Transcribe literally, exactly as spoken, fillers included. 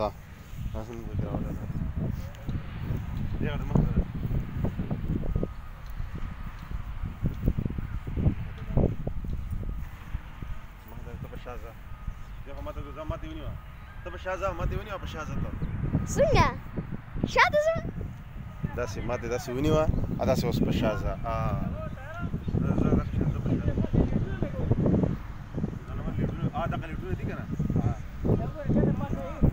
شازه اصل موږ راوړل دی هغه مخ ته مخ ته په شازه دغه ماته د زما ته ونیو ته په شازه ماته ونیو په شازه ته څنګه شاته زما داسې ماته داسې ونیو ا داسې اوس په شازه ا زه داسې شازه په شازه دا نو لیدو ا دغه لیدو دي کنه ها